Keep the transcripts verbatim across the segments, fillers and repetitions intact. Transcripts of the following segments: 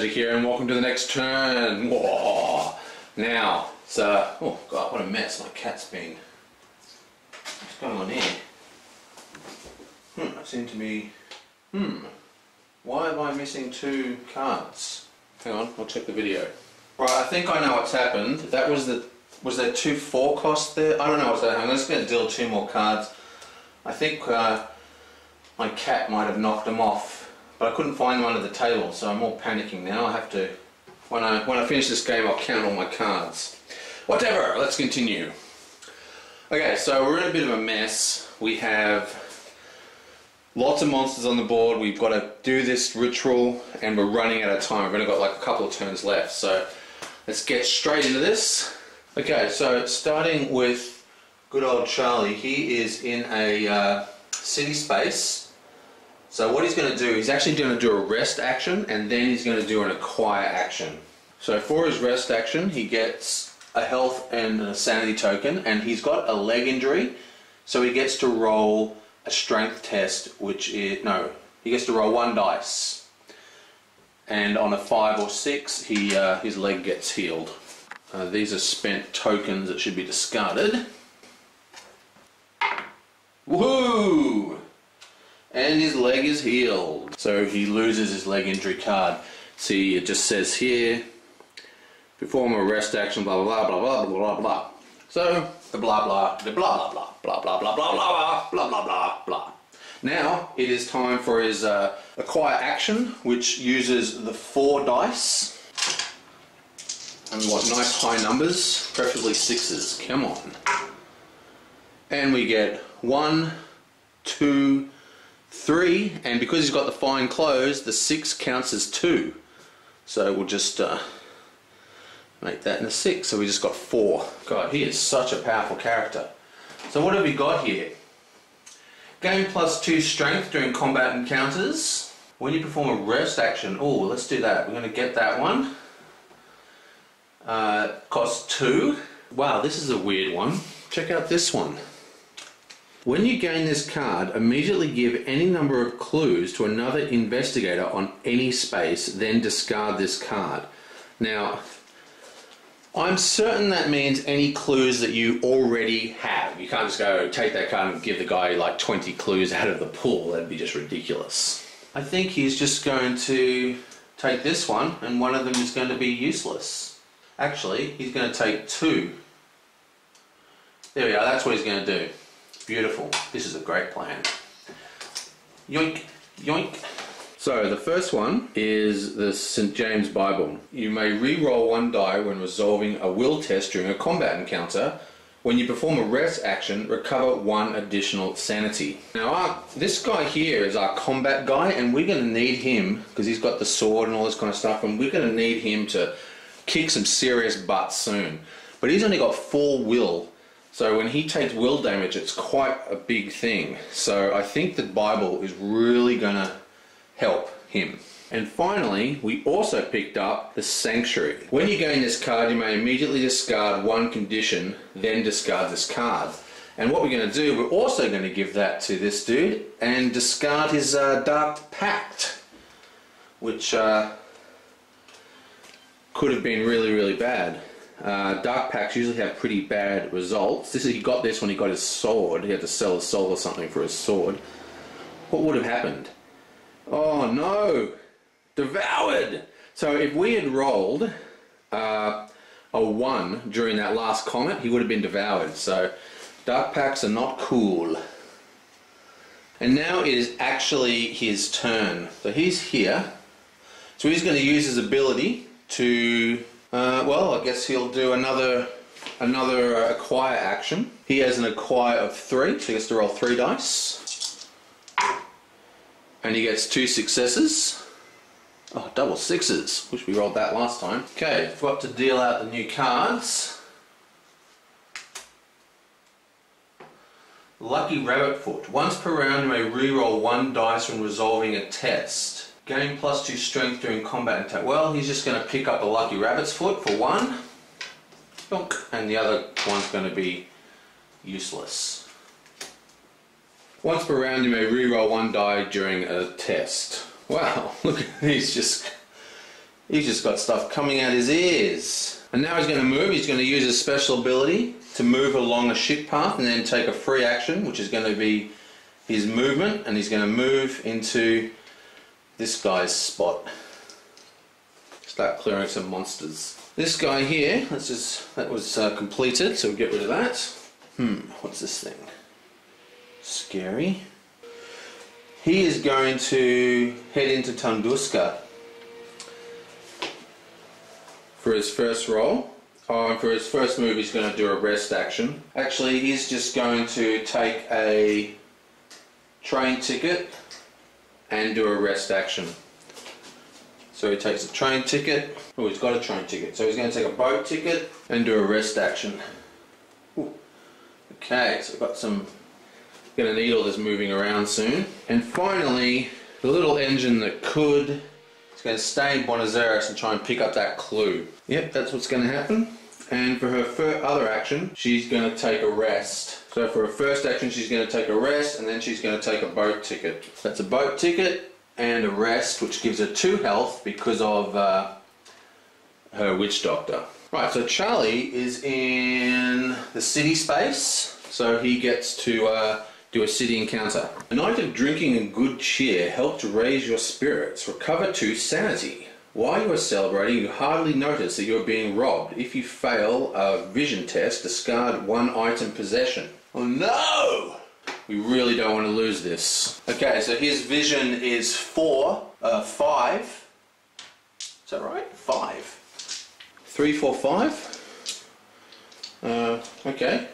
Magic here, and welcome to the next turn. Whoa. Now, so, oh god, what a mess my cat's been. What's going on here? Hmm, I seem to be, hmm, why am I missing two cards? Hang on, I'll check the video. Right, I think I know what's happened. That was the, was there two four costs there? I don't know what's that. I'm just going to deal two more cards. I think uh, my cat might have knocked them off. But I couldn't find them under the table, so I'm all panicking now. I have to, when I when I finish this game, I'll count all my cards. Whatever, let's continue. Okay, so we're in a bit of a mess. We have lots of monsters on the board. We've got to do this ritual, and we're running out of time. We've only got like a couple of turns left, so let's get straight into this. Okay, so starting with good old Charlie. He is in a uh, city space. So what he's going to do, he's actually going to do a rest action, and then he's going to do an acquire action. So for his rest action, he gets a health and a sanity token, and he's got a leg injury, so he gets to roll a strength test, which is, no, he gets to roll one dice. And on a five or six, he uh, his leg gets healed. Uh, these are spent tokens that should be discarded. Woohoo! And his leg is healed. So he loses his leg injury card. See, it just says here, perform a rest action, blah blah blah blah blah blah blah. So the blah blah, the blah blah blah blah blah blah blah blah blah blah blah blah. Now it is time for his uh, acquire action, which uses the four dice. And we want nice high numbers, preferably sixes. Come on. And we get one, two, three, and because he's got the fine clothes, the six counts as two. So we'll just uh, make that in a six. So we just got four. God, he is such a powerful character. So what have we got here? Gain plus two strength during combat encounters. When you perform a rest action, oh, let's do that. We're going to get that one. Uh, costs two. Wow, this is a weird one. Check out this one. When you gain this card, immediately give any number of clues to another investigator on any space, then discard this card. Now, I'm certain that means any clues that you already have. You can't just go take that card and give the guy like twenty clues out of the pool. That'd be just ridiculous. I think he's just going to take this one, and one of them is going to be useless. Actually, he's going to take two. There we are, that's what he's going to do. Beautiful. This is a great plan. Yoink, yoink. So the first one is the Saint James Bible. You may re-roll one die when resolving a will test during a combat encounter. When you perform a rest action, recover one additional sanity. Now our, this guy here is our combat guy, and we're going to need him, because he's got the sword and all this kind of stuff, and we're going to need him to kick some serious butt soon. But he's only got four will. So when he takes will damage, it's quite a big thing. So I think the Bible is really going to help him. And finally, we also picked up the Sanctuary. When you gain this card, you may immediately discard one condition, then discard this card. And what we're going to do, we're also going to give that to this dude and discard his uh, Dark Pact, which uh, could have been really, really bad. Uh, Dark Pacts usually have pretty bad results. This is, he got this when he got his sword. He had to sell his soul or something for his sword. What would have happened? Oh no! Devoured! So if we had rolled uh, a one during that last comment, he would have been devoured. So Dark Pacts are not cool. And now it is actually his turn. So he's here. So he's going to use his ability to... Uh, well, I guess he'll do another another uh, acquire action. He has an acquire of three, so he gets to roll three dice. And he gets two successes. Oh, double sixes. Wish we rolled that last time. Okay, I've got to deal out the new cards. Lucky Rabbit Foot. Once per round, you may re-roll one dice when resolving a test. Gain plus two strength during combat attack. Well, he's just going to pick up a Lucky Rabbit's Foot for one. And the other one's going to be useless. Once per round you may re-roll one die during a test. Wow, look at these, just He's just got stuff coming out his ears. And now he's going to move. He's going to use his special ability to move along a ship path and then take a free action, which is going to be his movement, and he's going to move into this guy's spot. Start clearing some monsters. This guy here, let's just, that was uh, completed, so we'll get rid of that. Hmm, what's this thing? Scary. He is going to head into Tunguska for his first roll. Oh, and for his first move he's going to do a rest action. Actually, he's just going to take a train ticket and do a rest action. So he takes a train ticket. Oh, he's got a train ticket. So he's going to take a boat ticket and do a rest action. Ooh. Okay, so we've got some... Going to need all this moving around soon. And finally, the little engine that could is going to stay in Buenos Aires and try and pick up that clue. Yep, that's what's going to happen. And for her fir other action, she's going to take a rest. So for her first action, she's going to take a rest, and then she's going to take a boat ticket. That's a boat ticket and a rest, which gives her two health because of uh, her witch doctor. Right, so Charlie is in the city space, so he gets to uh, do a city encounter. A night of drinking and good cheer helped raise your spirits. Recover two sanity. While you are celebrating, you hardly notice that you are being robbed. If you fail a vision test, discard one item possession. Oh no! We really don't want to lose this. Okay, so his vision is four, uh, five. Is that right? Five. Three, four, five. Uh, okay.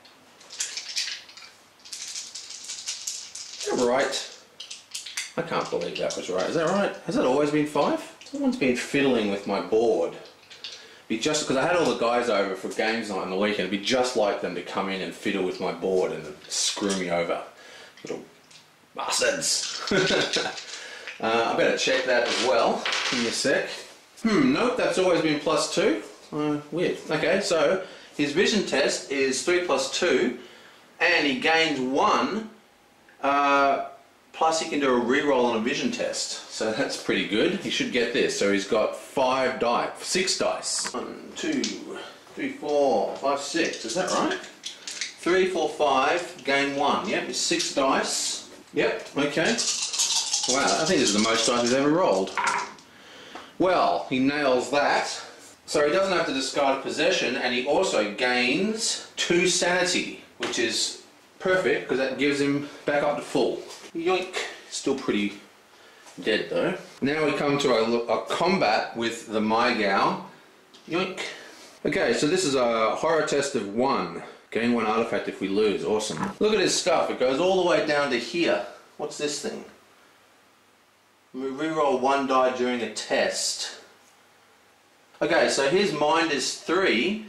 Is that right? I can't believe that was right. Is that right? Has that always been five? Someone's been fiddling with my board. Be just because I had all the guys over for games night on the weekend. It'd be just like them to come in and fiddle with my board and screw me over. Little bastards. uh, I better check that as well. Give me a sec. Hmm, nope, that's always been plus two. Uh, weird. Okay, so his vision test is three plus two, and he gains one. Uh, plus he can do a reroll on a vision test. So that's pretty good. He should get this. So he's got five dice, six dice. One, two, three, four, five, six. Is that right? Three, four, five, gain one. Yep, it's six dice. Yep, okay. Wow, I think this is the most dice he's ever rolled. Well, he nails that. So he doesn't have to discard a possession, and he also gains two sanity, which is perfect because that gives him back up to full. Yoink. Still pretty dead though. Now we come to a, a combat with the Maigao. Yoink. Okay, so this is a horror test of one. Gain one artifact if we lose. Awesome. Look at his stuff. It goes all the way down to here. What's this thing? We reroll one die during a test. Okay, so his mind is three.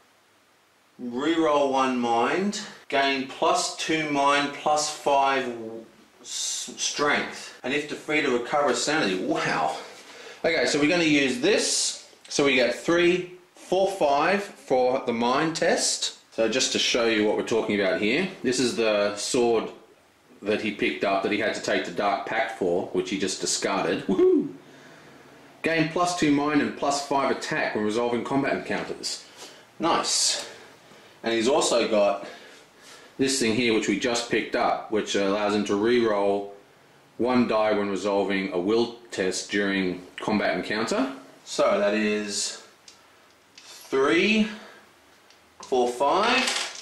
Reroll one mind. Gain plus two mind, plus five strength, and if defeated, recover sanity. Wow. Okay, so we're going to use this. So we get three, four, five for the mind test. So just to show you what we're talking about here, this is the sword that he picked up that he had to take to Dark Pact for, which he just discarded. Woohoo! Gain plus two mind and plus five attack when resolving combat encounters. Nice. And he's also got this thing here, which we just picked up, which allows him to re-roll one die when resolving a will test during combat encounter. So that is three, four, five.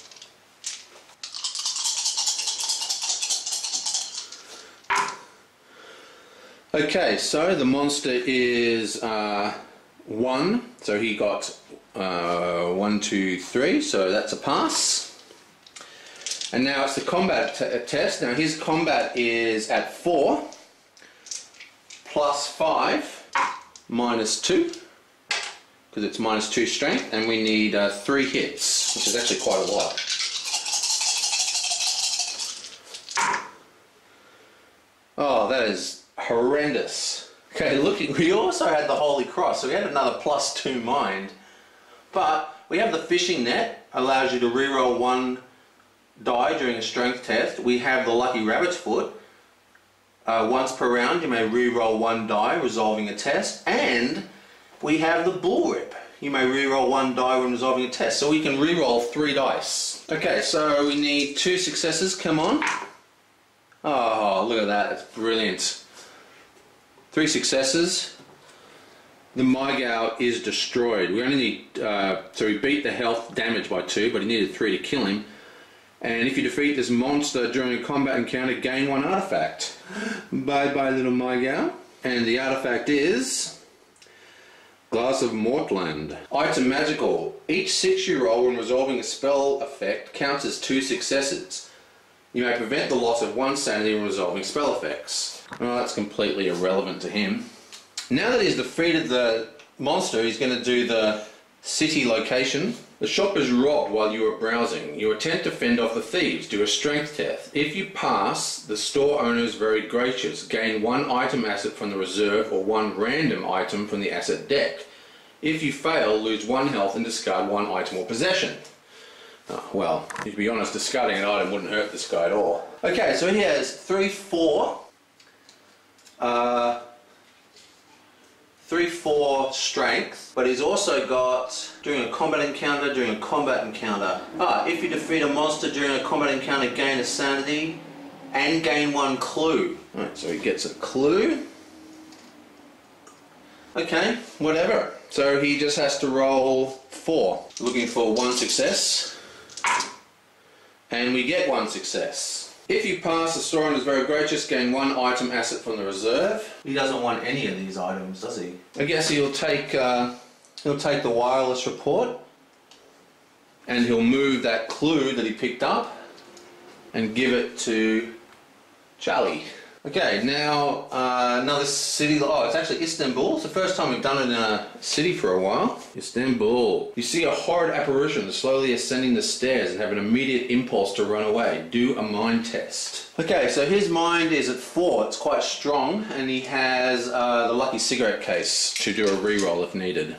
Okay, so the monster is uh, one, so he got uh, one, two, three, so that's a pass. And now it's the combat t test. Now his combat is at four, plus five, minus two, because it's minus two strength, and we need uh, three hits, which is actually quite a lot. Oh, that is horrendous. Okay, looking, we also had the Holy Cross, so we had another plus two mind, but we have the fishing net, allows you to reroll one die during a strength test. We have the Lucky Rabbit's Foot. Uh, once per round you may re-roll one die resolving a test, and we have the Bullrip. You may re-roll one die when resolving a test. So we can re-roll three dice. Okay, so we need two successes. Come on. Oh, look at that. That's brilliant. Three successes. The Mygao is destroyed. We only need... Uh, so we beat the health damage by two, but he needed three to kill him. And if you defeat this monster during a combat encounter, gain one artifact. Bye bye, little Mygao. And the artifact is... Glass of Mortland. Item magical. Each six you roll when resolving a spell effect counts as two successes. You may prevent the loss of one sanity when resolving spell effects. Well, that's completely irrelevant to him. Now that he's defeated the monster, he's going to do the city location. The shop is robbed while you are browsing. You attempt to fend off the thieves. Do a strength test. If you pass, the store owner is very gracious. Gain one item asset from the reserve or one random item from the asset deck. If you fail, lose one health and discard one item or possession. Oh, well, to be honest, discarding an item wouldn't hurt this guy at all. Okay, so he has three, four. Uh... three four strength, but he's also got during a combat encounter, during a combat encounter. Ah, if you defeat a monster during a combat encounter, gain a sanity and gain one clue. Alright, so he gets a clue. Okay, whatever. So he just has to roll four. Looking for one success. And we get one success. If you pass, the store owner is very gracious, gain one item asset from the reserve. He doesn't want any of these items, does he? I guess he'll take uh, he'll take the wireless report and he'll move that clue that he picked up and give it to Charlie. Okay, now uh, another city. Oh, it's actually Istanbul. It's the first time we've done it in a city for a while. Istanbul. You see a horrid apparition slowly ascending the stairs and have an immediate impulse to run away. Do a mind test. Okay, so his mind is at four. It's quite strong, and he has uh, the lucky cigarette case to do a reroll if needed.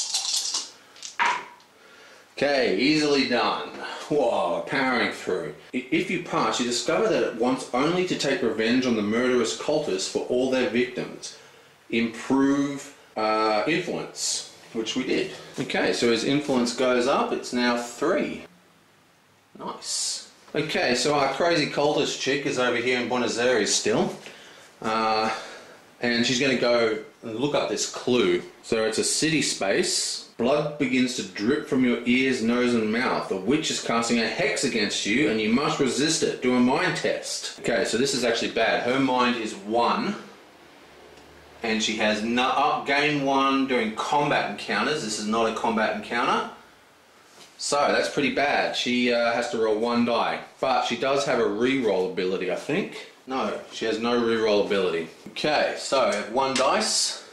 Okay, easily done. Whoa, powering through. If you pass, you discover that it wants only to take revenge on the murderous cultists for all their victims. Improve uh, influence, which we did. Okay, so his influence goes up. It's now three. Nice. Okay, so our crazy cultist chick is over here in Buenos Aires still. Uh, and she's going to go and look up this clue. So it's a city space. Blood begins to drip from your ears, nose and mouth. The witch is casting a hex against you and you must resist it. Do a mind test. Okay, so this is actually bad. Her mind is one. And she has no, up gain one during combat encounters. This is not a combat encounter. So that's pretty bad. She uh, has to roll one die. But she does have a re-roll ability, I think. No, she has no re-roll ability. Okay, so one dice.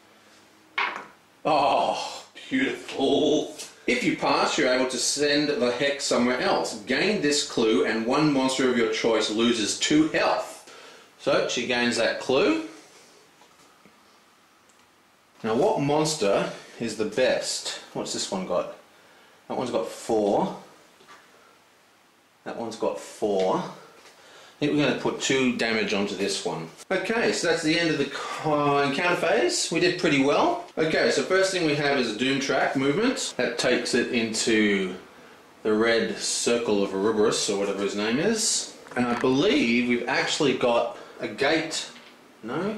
Oh. Beautiful. If you pass, you're able to send the hex somewhere else. Gain this clue and one monster of your choice loses two health. So she gains that clue. Now what monster is the best? What's this one got? That one's got four. That one's got four. I think we're going to put two damage onto this one. Okay, so that's the end of the uh, encounter phase. We did pretty well. Okay, so first thing we have is a Doom Track movement. That takes it into the red circle of Ouroboros, or whatever his name is. And I believe we've actually got a gate. No?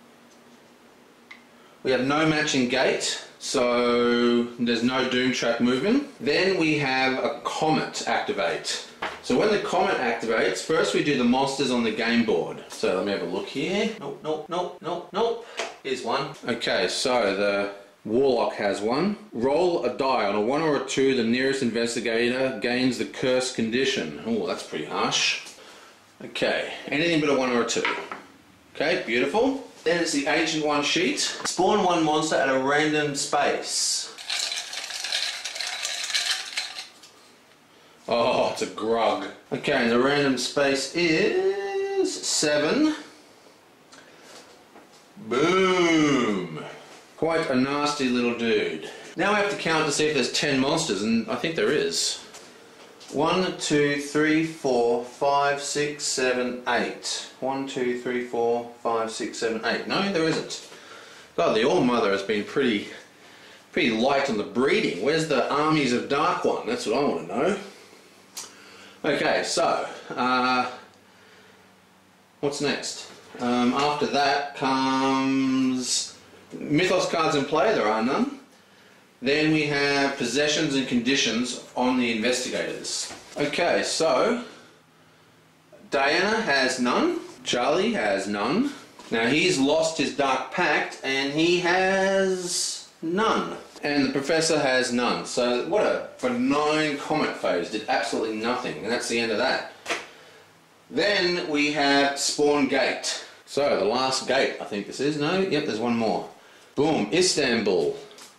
We have no matching gate, so there's no Doom Track movement. Then we have a Comet activate. So when the Comet activates, first we do the monsters on the game board. So let me have a look here. Nope, nope, nope, nope, nope. Here's one. Okay, so the Warlock has one. Roll a die. On a one or a two, the nearest investigator gains the curse condition. Oh, that's pretty harsh. Okay, anything but a one or a two. Okay, beautiful. Then it's the Ancient One sheet. Spawn one monster at a random space. Oh, it's a grug. Okay, and the random space is seven. Boom! Quite a nasty little dude. Now we have to count to see if there's ten monsters, and I think there is. One, two, three, four, five, six, seven, eight. One, two, three, four, five, six, seven, eight. No, there isn't. God, the All-Mother has been pretty Pretty light on the breeding. Where's the Armies of Dark one? That's what I want to know. Okay, so, uh, what's next? Um, after that comes Mythos cards in play, there are none. Then we have possessions and conditions on the investigators. Okay, so Diana has none, Charlie has none. Now he's lost his Dark Pact and he has none. And the Professor has none. So what a benign comet phase, did absolutely nothing, and that's the end of that. Then we have Spawn Gate. So the last gate, I think this is. No? Yep, there's one more. Boom, Istanbul.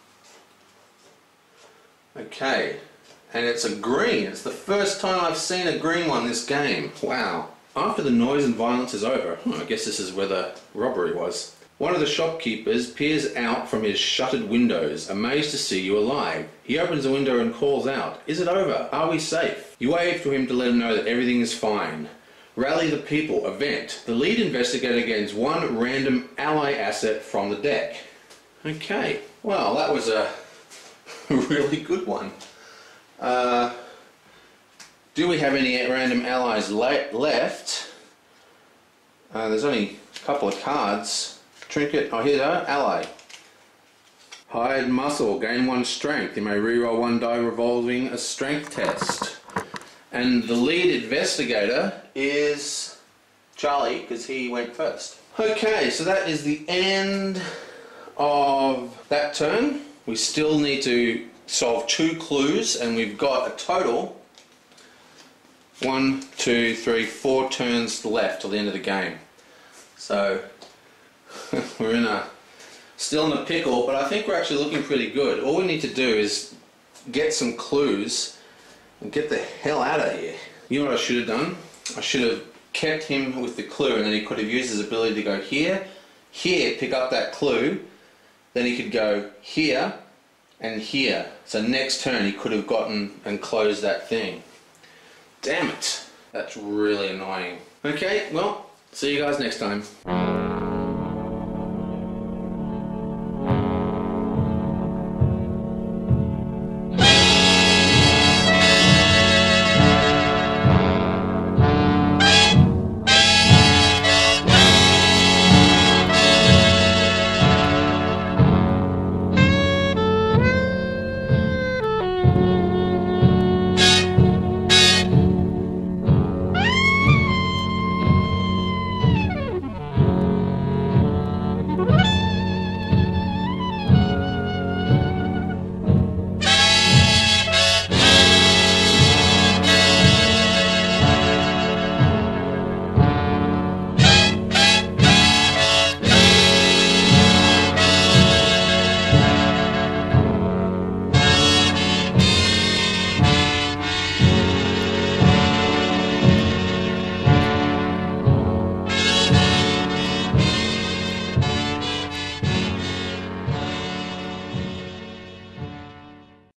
Okay, and it's a green. It's the first time I've seen a green one this game. Wow. After the noise and violence is over, hmm, I guess this is where the robbery was. One of the shopkeepers peers out from his shuttered windows, amazed to see you alive. He opens the window and calls out, "Is it over? Are we safe?" You wave to him to let him know that everything is fine. Rally the people, event. The lead investigator gains one random ally asset from the deck. Okay, well that was a really good one. Uh, do we have any random allies le left? Uh, there's only a couple of cards. Trinket, oh here they are, ally. Hide muscle, gain one strength. You may reroll one die revolving a strength test. And the lead investigator is Charlie, because he went first. Okay, so that is the end of that turn. We still need to solve two clues, and we've got a total one, two, three, four turns left till the end of the game. So we're in a still in a pickle, but I think we're actually looking pretty good. All we need to do is get some clues and get the hell out of here. You know what I should have done? I should have kept him with the clue, and then he could have used his ability to go here, here, pick up that clue, then he could go here and here. So next turn he could have gotten and closed that thing. Damn it. That's really annoying. Okay, well, see you guys next time.